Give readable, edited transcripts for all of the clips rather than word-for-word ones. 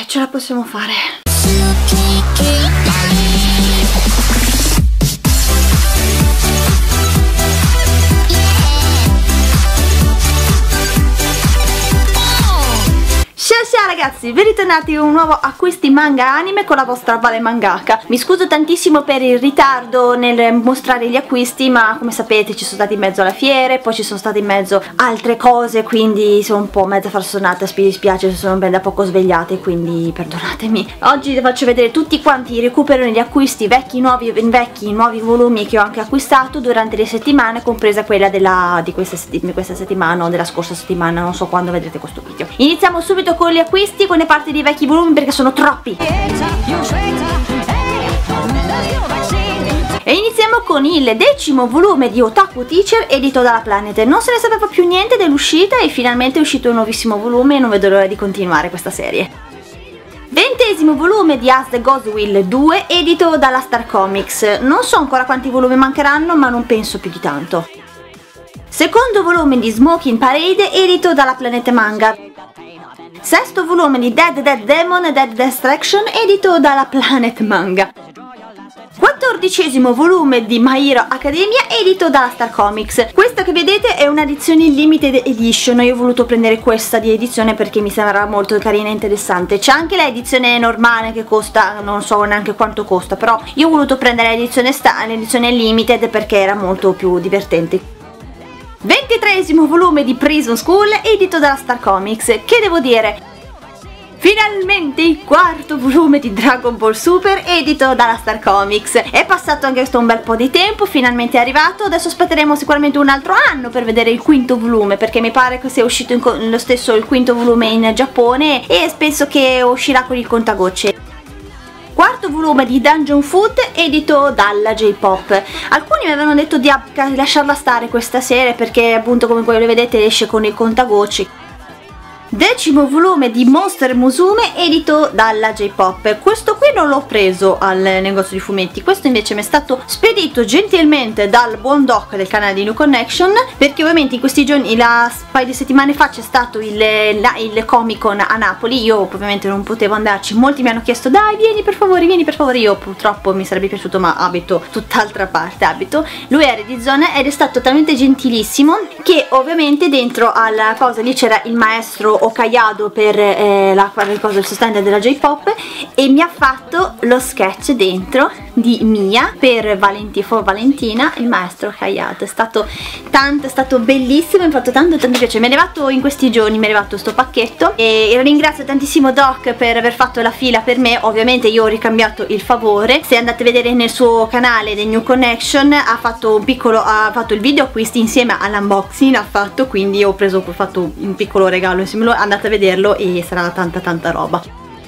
ce la possiamo fare. Ciao ragazzi, ben ritornati con un nuovo acquisti manga anime con la vostra Vale Mangaka. Mi scuso tantissimo per il ritardo nel mostrare gli acquisti, ma come sapete ci sono stati in mezzo alla fiere, poi ci sono state in mezzo altre cose, quindi sono un po' mezza farsonata, mi dispiace se sono ben da poco svegliate, quindi perdonatemi. Oggi vi faccio vedere tutti quanti i recupero negli acquisti vecchi, nuovi volumi che ho anche acquistato durante le settimane, compresa quella di questa settimana o della scorsa settimana, non so quando vedrete questo video. Iniziamo subito con gli acquisti, con le parti dei vecchi volumi perché sono troppi. E iniziamo con il 10° volume di Otaku Teacher edito dalla Planet. Non se ne sapeva più niente dell'uscita e finalmente è uscito un nuovissimo volume e non vedo l'ora di continuare questa serie. 20° volume di As the Gods Will 2 edito dalla Star Comics. Non so ancora quanti volumi mancheranno, ma non penso più di tanto. Secondo volume di Smoking Parade edito dalla Planet Manga. Sesto volume di Dead Dead Demon Dead Destruction edito dalla Planet Manga. 14° volume di My Hero Academia edito dalla Star Comics. Questa che vedete è un'edizione limited edition, io ho voluto prendere questa di edizione perché mi sembra molto carina e interessante. C'è anche l'edizione normale che costa, non so neanche quanto costa, però io ho voluto prendere l'edizione limited perché era molto più divertente. 23° volume di Prison School edito dalla Star Comics, che devo dire, finalmente il 4° volume di Dragon Ball Super edito dalla Star Comics. È passato anche questo un bel po' di tempo, finalmente è arrivato, adesso aspetteremo sicuramente un altro anno per vedere il 5° volume, perché mi pare che sia uscito lo stesso il 5° volume in Giappone e penso che uscirà con il contagocce. 4° volume di Dungeon Food edito dalla J-Pop. Alcuni mi avevano detto di lasciarla stare questa serie perché appunto come voi lo vedete esce con il contagocci. 10° volume di Monster Musume edito dalla J-Pop. Questo qui non l'ho preso al negozio di fumetti, questo invece mi è stato spedito gentilmente dal buon doc del canale di New Connection, perché ovviamente in questi giorni, un paio di settimane fa, c'è stato il Comic Con a Napoli. Io ovviamente non potevo andarci, molti mi hanno chiesto dai vieni per favore, io purtroppo mi sarebbe piaciuto ma abito tutt'altra parte, lui era di zona ed è stato talmente gentilissimo che ovviamente dentro alla cosa lì c'era il maestro Okayado per il sostenere della J-Pop e mi ha fatto lo sketch dentro di Mia per Valentina, il maestro Okayado. È stato bellissimo, mi ha fatto tanto piacere, mi è arrivato in questi giorni, mi è arrivato sto pacchetto e ringrazio tantissimo Doc per aver fatto la fila per me. Ovviamente io ho ricambiato il favore, se andate a vedere nel suo canale del New Connection ha fatto il video acquisti insieme all'unboxing, quindi ho fatto un piccolo regalo insieme a lui, andate a vederlo e sarà tanta roba.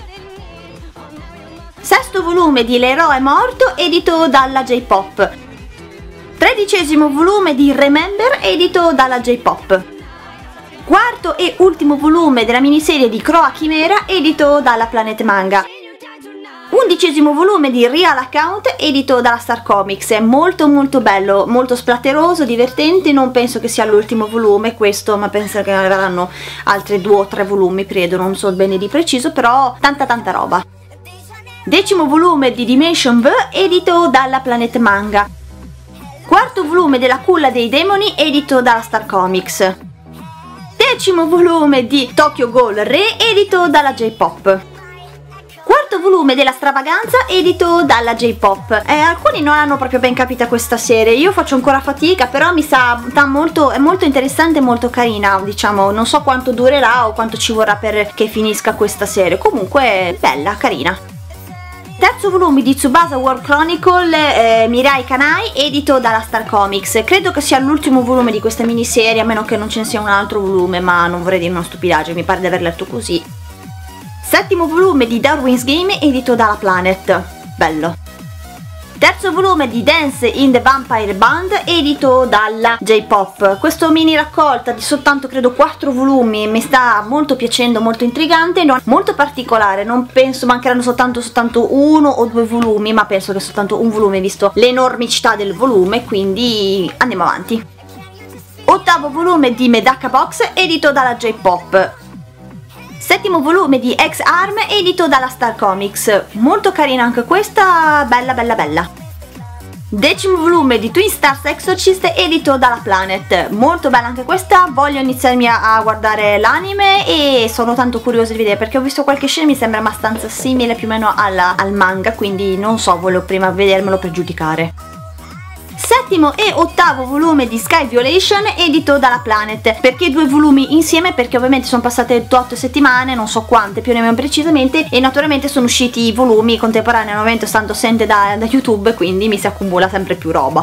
6° volume di L'eroe morto edito dalla J-Pop. 13° volume di Remember edito dalla J-Pop. 4° e ultimo volume della miniserie di Croa Chimera edito dalla Planet Manga. 11° volume di Real Account edito dalla Star Comics. È molto bello, molto splatteroso, divertente. Non penso che sia l'ultimo volume questo, ma penso che avranno altri 2 o 3 volumi, credo, non so bene di preciso, però tanta roba. 10° volume di Dimension V edito dalla Planet Manga. 4° volume della Culla dei Demoni edito dalla Star Comics. 10° volume di Tokyo Ghoul Re edito dalla J-Pop. 4° volume della Stravaganza edito dalla J-Pop. Alcuni non hanno proprio ben capita questa serie, io faccio ancora fatica, però mi sa è molto interessante e molto carina, diciamo. Non so quanto durerà o quanto ci vorrà perché finisca questa serie, comunque bella, carina. 3° volume di Tsubasa War Chronicle Mirai Kanai edito dalla Star Comics. Credo che sia l'ultimo volume di questa miniserie, a meno che non ce ne sia un altro volume, ma non vorrei dire una stupidaggine, mi pare di aver letto così. 7° volume di Darwin's Game edito dalla Planet, bello. 3° volume di Dance in the Vampire Band edito dalla J-Pop. Questo mini raccolta di soltanto credo 4 volumi mi sta molto piacendo, molto intrigante, molto particolare. Non penso mancheranno soltanto 1 o 2 volumi, ma penso che soltanto un volume visto l'enormicità del volume, quindi andiamo avanti. 8° volume di Medaka Box edito dalla J-Pop. Settimo volume di X-Arm edito dalla Star Comics, molto carina anche questa, bella bella bella. Decimo volume di Twin Stars Exorcist edito dalla Planet, molto bella anche questa, voglio iniziarmi a guardare l'anime e sono tanto curiosa di vedere perché ho visto qualche scena e mi sembra abbastanza simile più o meno al manga, quindi non so, voglio prima vedermelo per giudicare. Settimo e ottavo volume di Sky Violation edito dalla Planet, perché due volumi insieme? Perché ovviamente sono passate 8 settimane, non so quante più o meno precisamente, e naturalmente sono usciti i volumi contemporaneamente stando assente da YouTube, quindi mi si accumula sempre più roba.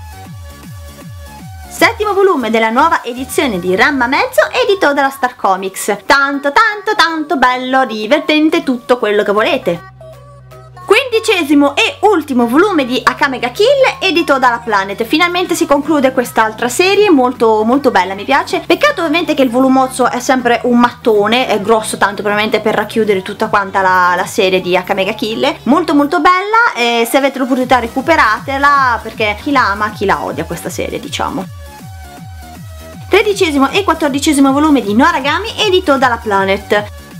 Settimo volume della nuova edizione di Ranma Mezzo edito dalla Star Comics, tanto tanto tanto bello, divertente, tutto quello che volete. Quindicesimo e ultimo volume di Akame ga Kill edito dalla Planet, finalmente si conclude quest'altra serie molto molto bella, mi piace. Peccato ovviamente che il volumozzo è sempre un mattone, è grosso tanto probabilmente per racchiudere tutta quanta la serie di Akame ga Kill, molto molto bella, e se avete l'opportunità recuperatela perché chi la ama chi la odia questa serie, diciamo. Tredicesimo e quattordicesimo volume di Noragami edito dalla Planet.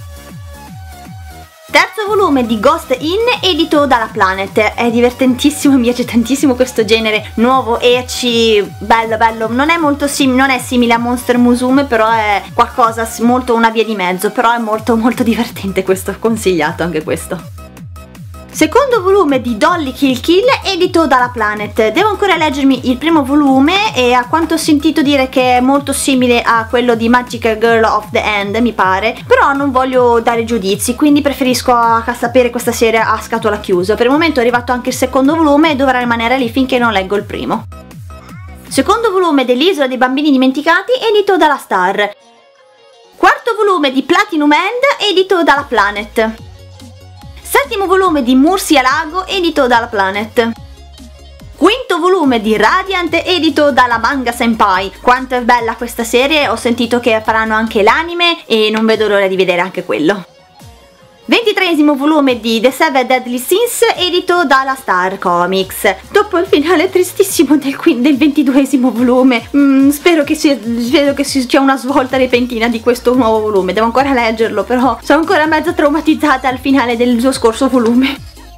Terzo volume di Ghost In edito dalla Planet, è divertentissimo, mi piace tantissimo questo genere nuovo, ecchi, bello bello, non è simile a Monster Musume, però è qualcosa molto, una via di mezzo, però è molto molto divertente questo, consigliato anche questo. Secondo volume di Dolly Kill Kill edito dalla Planet, devo ancora leggermi il primo volume e a quanto ho sentito dire che è molto simile a quello di Magic Girl of the End, mi pare, però non voglio dare giudizi, quindi preferisco a sapere questa serie a scatola chiusa. Per il momento è arrivato anche il secondo volume e dovrà rimanere lì finché non leggo il primo. Secondo volume dell'Isola dei Bambini Dimenticati edito dalla Star. Quarto volume di Platinum End edito dalla Planet. Settimo volume di Murcia Lago edito dalla Planet. Quinto volume di Radiant edito dalla Manga Senpai. Quanto è bella questa serie, ho sentito che faranno anche l'anime e non vedo l'ora di vedere anche quello. 23esimo volume di The Seven Deadly Sins edito dalla Star Comics. Dopo il finale tristissimo del 22esimo volume, spero che sia una svolta repentina di questo nuovo volume. Devo ancora leggerlo, però sono ancora mezzo traumatizzata al finale del suo scorso volume.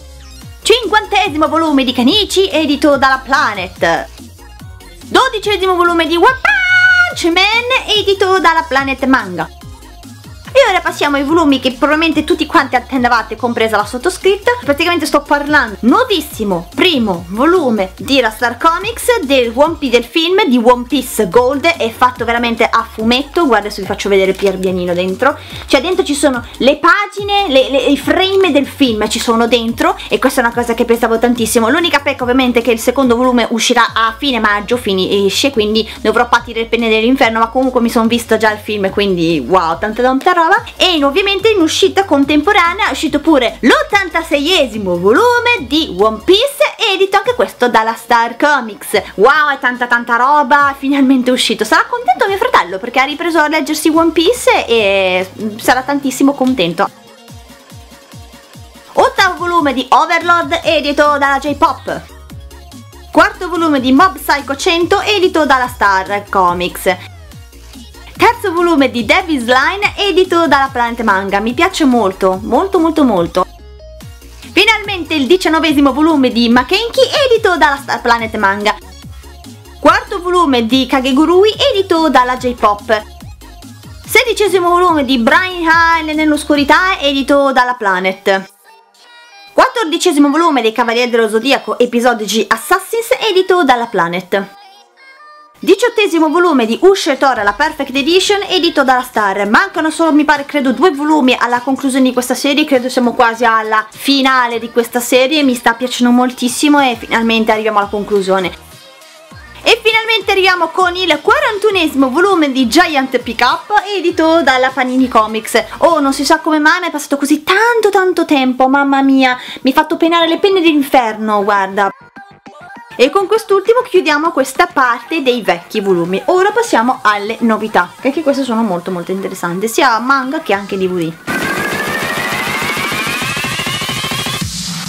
50esimo volume di Kanichi edito dalla Planet. 12esimo volume di One Punch Man edito dalla Planet Manga. E ora passiamo ai volumi che probabilmente tutti quanti attendevate, compresa la sottoscritta. Praticamente sto parlando nuovissimo primo volume di la Star Comics del film di One Piece Gold, è fatto veramente a fumetto. Guarda, se vi faccio vedere pier pianino dentro, cioè dentro ci sono le pagine, i frame del film ci sono dentro, e questa è una cosa che pensavo tantissimo. L'unica pecca ovviamente è che il secondo volume uscirà a fine maggio, finisce, quindi dovrò patire il pene dell'inferno, ma comunque mi sono visto già il film, quindi wow, tanta roba. E ovviamente in uscita contemporanea è uscito pure l'86esimo volume di One Piece, edito anche questo dalla Star Comics. Wow, è tanta roba, finalmente è uscito. Sarà contento mio fratello perché ha ripreso a leggersi One Piece e sarà tantissimo contento. Ottavo volume di Overlord edito dalla J-Pop. Quarto volume di Mob Psycho 100 edito dalla Star Comics. Terzo volume di Devil's Line edito dalla Planet Manga, mi piace molto. Finalmente il 19esimo volume di Makenki edito dalla Star Planet Manga. Quarto volume di Kagegurui edito dalla J-Pop. 16esimo volume di Brian High nell'oscurità edito dalla Planet. 14esimo volume dei Cavalieri dello Zodiaco episodici Assassins edito dalla Planet. 18esimo volume di Usher Tora la Perfect Edition edito dalla Star. Mancano solo, mi pare, credo 2 volumi alla conclusione di questa serie, credo siamo quasi alla finale di questa serie, mi sta piacendo moltissimo e finalmente arriviamo alla conclusione. E finalmente arriviamo con il 41esimo volume di Giant Pickup edito dalla Panini Comics. Oh, non si sa come mai, ma è passato così tanto tempo, mamma mia, mi ha fatto penare le penne dell'inferno, guarda. E con quest'ultimo chiudiamo questa parte dei vecchi volumi. Ora passiamo alle novità, che anche queste sono molto interessanti, sia manga che anche DVD.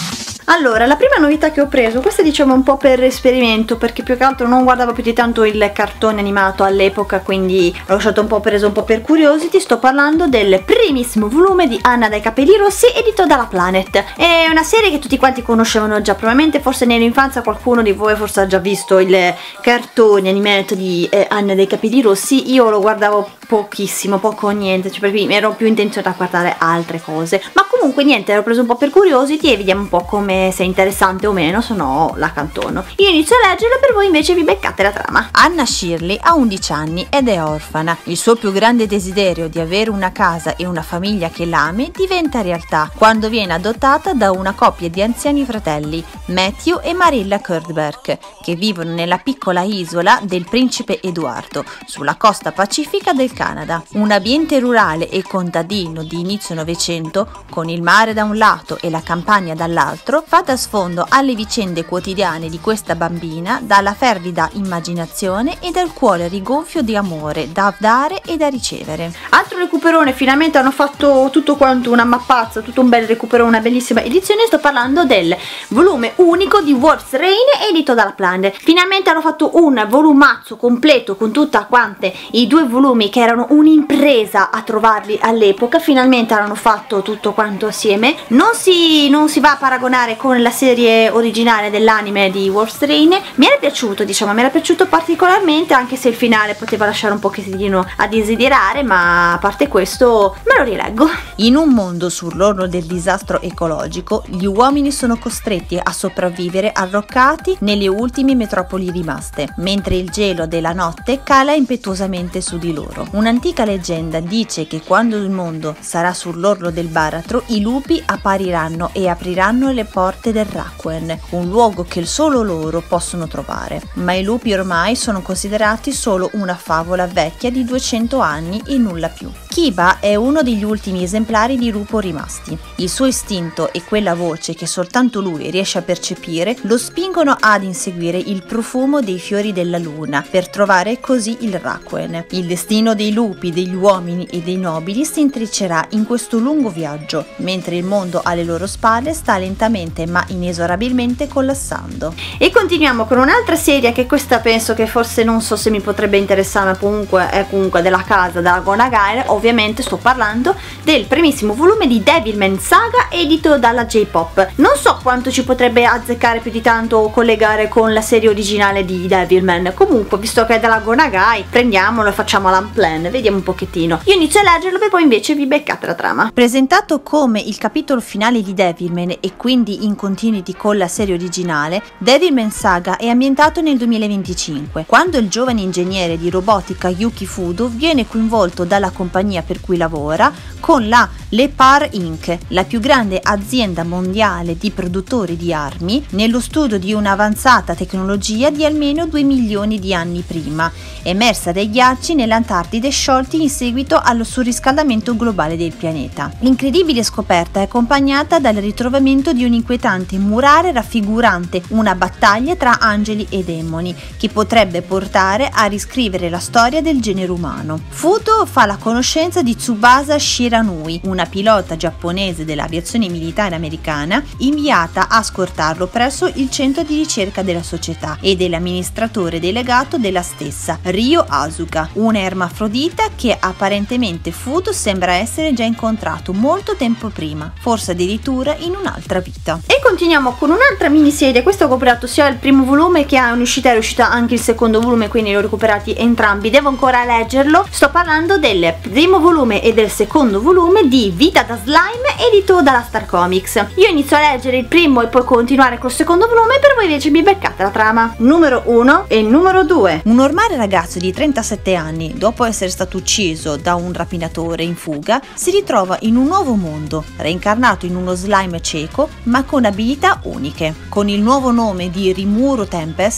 Allora, la prima novità che ho preso, questa diciamo un po' per esperimento, perché più che altro non guardavo più di tanto il cartone animato all'epoca, quindi l'ho lasciato un po' preso un po' per curiosity. Sto parlando del primissimo volume di Anna dai capelli rossi, edito dalla Planet. È una serie che tutti quanti conoscevano già, probabilmente forse nell'infanzia qualcuno di voi forse ha già visto il cartone animato di Anna dai capelli rossi. Io lo guardavo pochissimo, poco o niente, cioè perché ero più intenzionata a guardare altre cose, ma comunque niente, l'ho preso un po' per curiosity e vediamo un po' come se è interessante o meno, se no la cantono. Io inizio a leggerlo, per voi invece vi beccate la trama. Anna Shirley ha 11 anni ed è orfana. Il suo più grande desiderio di avere una casa e una famiglia che l'ami diventa realtà quando viene adottata da una coppia di anziani fratelli, Matthew e Marilla Cuthbert, che vivono nella piccola isola del Principe Edoardo, sulla costa pacifica del Canada. Un ambiente rurale e contadino di inizio Novecento, con il mare da un lato e la campagna dall'altro, fa da sfondo alle vicende quotidiane di questa bambina, dalla fervida immaginazione e dal cuore rigonfio di amore da dare e da ricevere. Altro recuperone, finalmente hanno fatto tutto quanto una mappazza, tutto un bel recuperone, una bellissima edizione. Sto parlando del volume unico di Wolf's Rain, edito dalla Planet. Finalmente hanno fatto un volumazzo completo con tutta quante i due volumi che erano un'impresa a trovarli all'epoca. Finalmente hanno fatto tutto quanto assieme. Non si va a paragonare con la serie originale dell'anime di Wolf's Rain. Mi era piaciuto, diciamo, mi era piaciuto particolarmente, anche se il finale poteva lasciare un pochettino a desiderare, ma a parte questo me lo rileggo. In un mondo sull'orlo del disastro ecologico, gli uomini sono costretti a sopravvivere arroccati nelle ultime metropoli rimaste, mentre il gelo della notte cala impetuosamente su di loro. Un'antica leggenda dice che quando il mondo sarà sull'orlo del baratro, i lupi appariranno e apriranno le porte del Rakuen, un luogo che solo loro possono trovare. Ma i lupi ormai sono considerati solo una favola vecchia di 200 anni e nulla più. Kiba è uno degli ultimi esemplari di lupo rimasti. Il suo istinto e quella voce che soltanto lui riesce a percepire lo spingono ad inseguire il profumo dei fiori della luna per trovare così il Rakuen. Il destino dei lupi, degli uomini e dei nobili si intreccerà in questo lungo viaggio, mentre il mondo alle loro spalle sta lentamente ma inesorabilmente collassando. E continuiamo con un'altra serie che questa penso che forse non so se mi potrebbe interessare, ma comunque è comunque della casa della Go Nagai. Ovviamente sto parlando del primissimo volume di Devilman Saga, edito dalla J-Pop. Non so quanto ci potrebbe azzeccare più di tanto o collegare con la serie originale di Devilman. Comunque, visto che è della Go Nagai, prendiamolo e facciamo l'unplan, vediamo un pochettino. Io inizio a leggerlo e poi invece vi beccate la trama. Presentato come il capitolo finale di Devilman e quindi in continuity con la serie originale, Devilman Saga è ambientato nel 2025, quando il giovane ingegnere di robotica Yuki Fudo viene coinvolto dalla compagnia per cui lavora con la Lepar Inc., la più grande azienda mondiale di produttori di armi, nello studio di un'avanzata tecnologia di almeno 2 milioni di anni prima, emersa dai ghiacci nell'Antartide sciolti in seguito allo surriscaldamento globale del pianeta. L'incredibile scoperta è accompagnata dal ritrovamento di un inquietante murale raffigurante una battaglia tra angeli e demoni, che potrebbe portare a riscrivere la storia del genere umano. Fudo fa la conoscenza di Tsubasa Shiranui, una pilota giapponese dell'aviazione militare americana inviata a scortarlo presso il centro di ricerca della società, e dell'amministratore delegato della stessa, Ryo Asuka, una ermafrodita che apparentemente Fudo sembra essere già incontrato molto tempo prima, forse addirittura in un'altra vita. E continuiamo con un'altra miniserie. Questo ho comprato sia il primo volume che è uscita anche il secondo volume, quindi li ho recuperati entrambi, devo ancora leggerlo. Sto parlando del primo volume e del secondo volume di Vita da Slime, edito dalla Star Comics. Io inizio a leggere il primo e poi continuare col secondo volume, per voi invece mi beccate la trama. Numero 1 e numero 2. Un normale ragazzo di 37 anni, dopo essere stato ucciso da un rapinatore in fuga, si ritrova in un nuovo mondo, reincarnato in uno slime cieco ma con abilità uniche. Con il nuovo nome di Rimuro Tempest,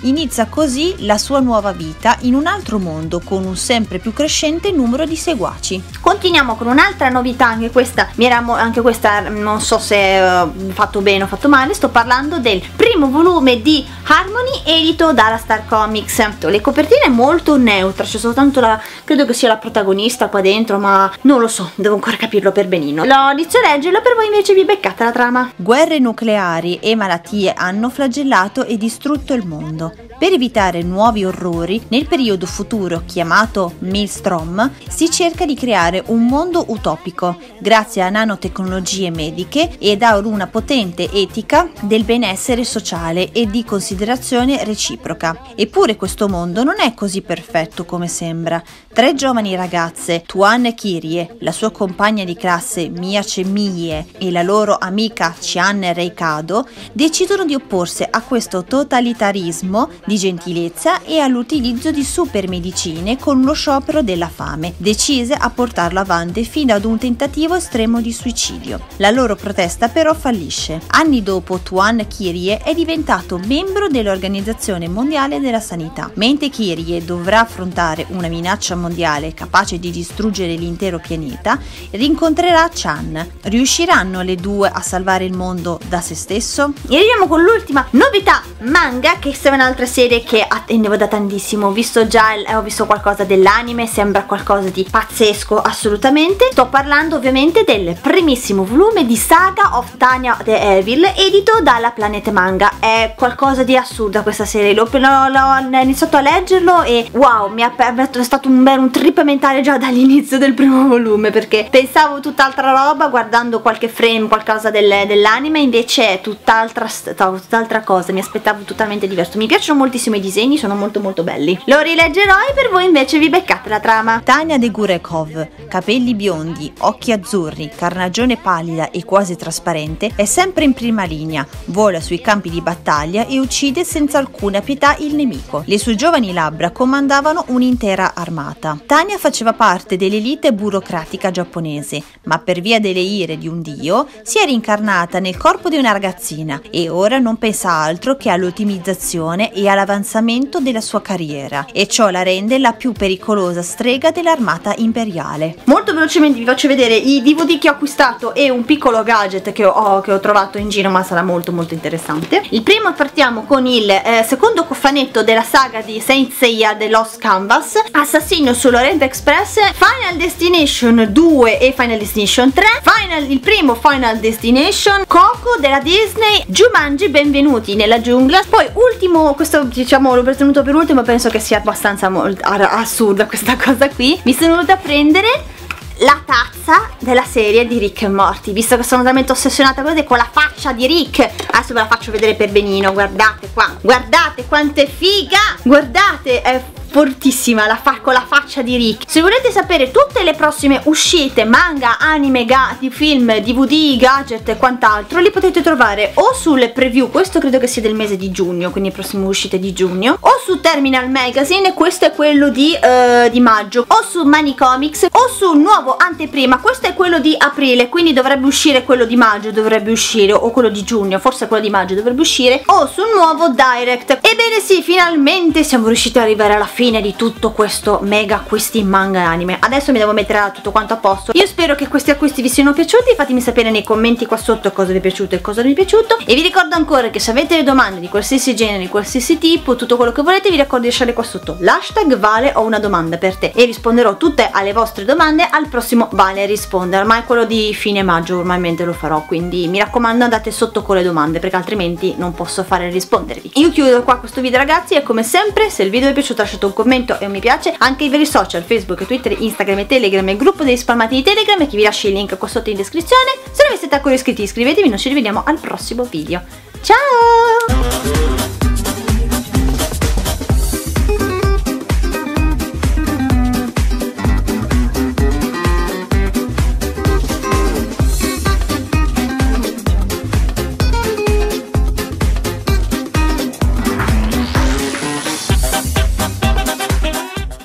Inizia così la sua nuova vita in un altro mondo con un sempre più crescente numero di seguaci. Continuiamo con un'altra novità, anche questa non so se fatto bene o fatto male. Sto parlando del primo volume di Harmony edito dalla Star Comics. Le copertine molto neutre, c'è soltanto credo che sia la protagonista qua dentro, ma non lo so, devo ancora capirlo per benino. Lo inizio a leggerlo, per voi invece vi beccate la trama. Guerre nucleari e malattie hanno flagellato e distrutto il mondo. Per evitare nuovi orrori, nel periodo futuro chiamato Maelstrom, si cerca di creare un mondo utopico grazie a nanotecnologie mediche ed a una potente etica del benessere sociale e di considerazione reciproca. Eppure questo mondo non è così perfetto come sembra. 3 giovani ragazze, Tuan Kyrie, la sua compagna di classe Mia Chemie e la loro amica Chian Reikado, decidono di opporsi a questo totalitarismo di gentilezza e all'utilizzo di supermedicine con lo sciopero della fame, decise a portarlo avanti fino ad un tentativo estremo di suicidio. La loro protesta però fallisce. Anni dopo, Tuan Kyrie è diventato membro dell'Organizzazione Mondiale della Sanità. Mentre Kyrie dovrà affrontare una minaccia mondiale capace di distruggere l'intero pianeta, rincontrerà Chan. Riusciranno le due a salvare il mondo da se stesso? E arriviamo con l'ultima novità manga, che è un'altra serie che attendevo da tantissimo. Ho visto qualcosa dell'anime, sembra qualcosa di pazzesco assolutamente. Sto parlando ovviamente del primissimo volume di Saga of Tanya the Evil edito dalla Planet Manga. È qualcosa di assurda questa serie, l'ho iniziato a leggerlo e wow, è stato un trip mentale già dall'inizio del primo volume, perché pensavo tutt'altra roba guardando qualche frame, qualcosa dell'anime, invece è tutt'altra cosa, mi aspettavo totalmente diverso. Mi piacciono moltissimo i disegni, sono molto belli. Lo rileggerò e per voi invece vi beccate la trama. Tanya de Gurekov, capelli biondi, occhi azzurri, carnagione pallida e quasi trasparente, è sempre in prima linea, vola sui campi di battaglia e uccide senza alcuna pietà il nemico. Le sue giovani labbra comandavano un'intera armata. Tanya faceva parte dell'elite burocratica giapponese, ma per via delle ire di un dio si è rincarnata nel corpo di una ragazzina e ora non pensa altro che all'ottimizzazione e all'avanzamento della sua carriera, e ciò la rende la più pericolosa strega dell'armata imperiale. Molto velocemente vi faccio vedere i DVD che ho acquistato e un piccolo gadget che ho trovato in giro, ma sarà molto interessante. Il primo, partiamo con il secondo cofanetto della saga di Saint Seiya The Lost Canvas, Assassino sull'Orient Express, Final Destination 2 e Final Destination 3, il primo Final Destination, Coco della Disney, Jumanji Benvenuti nella giungla. Poi ultimo, questo diciamo l'ho tenuto per ultimo, penso che sia abbastanza assurda questa cosa qui. Mi sono venuta a prendere la tazza della serie di Rick e Morty, visto che sono talmente ossessionata con la faccia di Rick. Adesso ve la faccio vedere per benino, guardate qua, guardate quanto è figa, guardate, è fortissima con la faccia di Rick. Se volete sapere tutte le prossime uscite, manga, anime, film, DVD, gadget e quant'altro, li potete trovare o sulle preview, questo credo che sia del mese di giugno, quindi prossime uscite di giugno, o su Terminal Magazine, questo è quello di maggio, o su Mani Comics, o sul nuovo anteprima, questo è quello di aprile, quindi dovrebbe uscire quello di maggio, o quello di giugno, forse quello di maggio dovrebbe uscire, o sul nuovo Direct. Ebbene sì, finalmente siamo riusciti ad arrivare alla fine di tutto questo mega acquisti in manga e anime. Adesso mi devo mettere tutto quanto a posto. Io spero che questi acquisti vi siano piaciuti, fatemi sapere nei commenti qua sotto cosa vi è piaciuto e cosa non vi è piaciuto, e vi ricordo ancora che se avete le domande di qualsiasi genere, di qualsiasi tipo, tutto quello che volete, vi ricordo di lasciare qua sotto l'hashtag Vale ho una domanda per te e risponderò tutte alle vostre domande al prossimo Vale risponde. Ormai quello di fine maggio ormaimente lo farò, quindi mi raccomando andate sotto con le domande, perché altrimenti non posso fare rispondervi. Io chiudo qua questo video ragazzi, e come sempre se il video vi è piaciuto lasciate un commento e un mi piace, anche i veri social Facebook, Twitter, Instagram e Telegram e il gruppo degli spalmati di Telegram, e che vi lascio il link qua sotto in descrizione. Se non vi siete ancora iscritti iscrivetevi, noi ci rivediamo al prossimo video. Ciao!